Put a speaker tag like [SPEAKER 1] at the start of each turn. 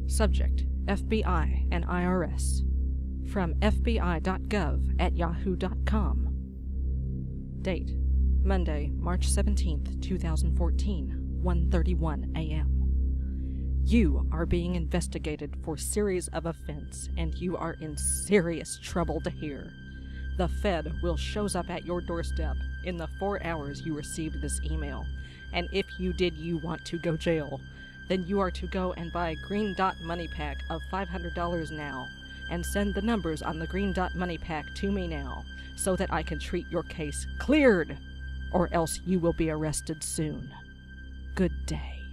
[SPEAKER 1] Subject: FBI and IRS. From fbi.gov@yahoo.com. Date: Monday, March 17th, 2014, 1:31 a.m. You are being investigated for series of offense, and you are in serious trouble to hear. The Fed will shows up at your doorstep in the 4 hours you received this email, and if you want to go jail, then you are to go and buy a Green Dot Money Pack of $500 now, and send the numbers on the Green Dot Money Pack to me now, so that I can treat your case cleared, or else you will be arrested soon. Good day.